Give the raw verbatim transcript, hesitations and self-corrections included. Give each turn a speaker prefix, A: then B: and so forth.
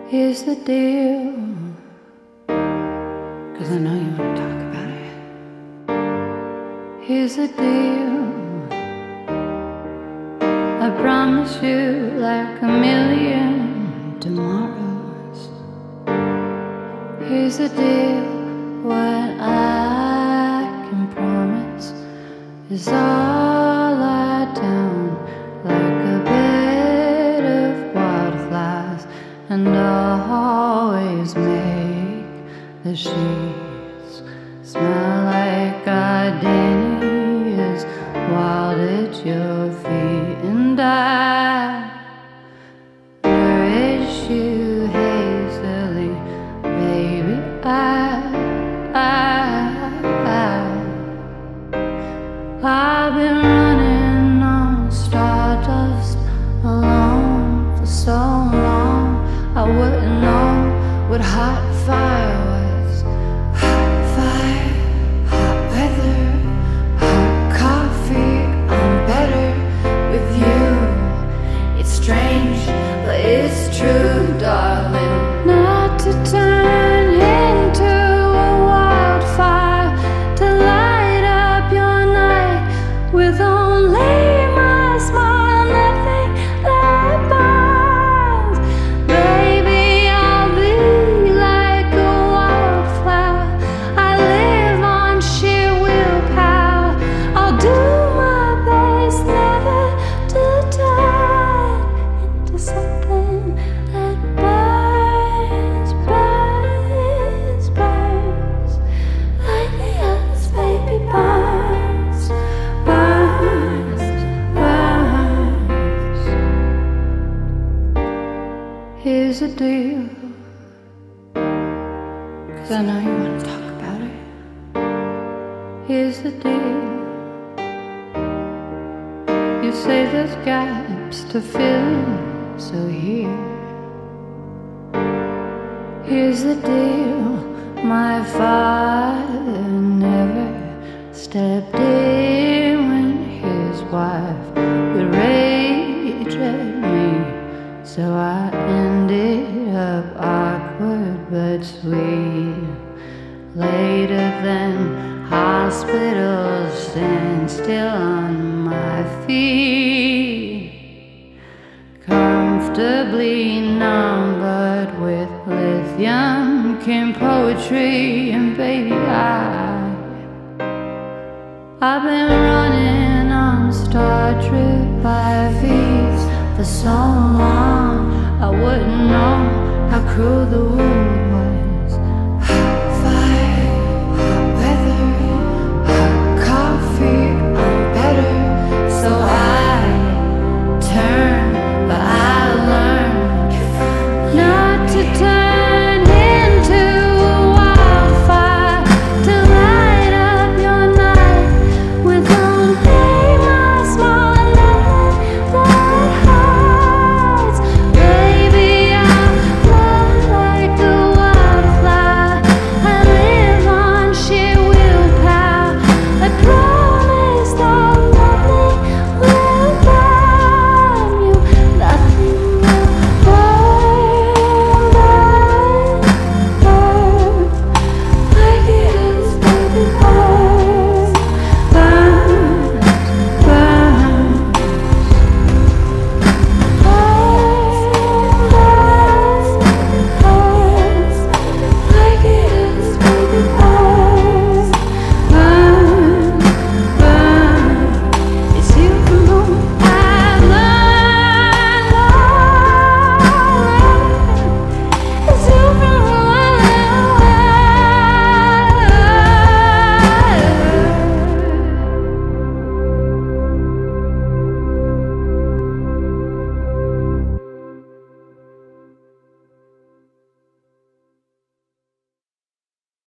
A: Here's the deal, 'cause I know you want to talk about it. Here's the deal, I promise you like a million tomorrows. Here's the deal, what I can promise is all lie down like a bed of wildflowers, and always make the sheets smell like gardenias wild at your feet. And I nourish you hazily, baby. I, I, I I've been running on stardust alone for so long, I wouldn't know what hot fire was. Hot fire, hot weather, hot coffee. I'm better with you. It's strange, but it's true, darling. Not to turn into a wildfire, to light up your night with only my smile, nothing that burns. Baby, I'll be like a wildflower. I live on sheer willpower. I'll do my best never to turn into something that burns, burns, burns like the others, baby, burns, burns, burns. Here's the deal, 'cause I know you want to talk about it. Here's the deal, you say there's gaps to fill in, so here. Here's the deal, my father never stepped in when his wife would rage at me, so I ended up awkward but sweet. Later than hospitals, stand still on my feet, comfortably numbered with lithium came poetry, and baby, I I've been running on Star Trek by V's for so long, I wouldn't know how cruel the world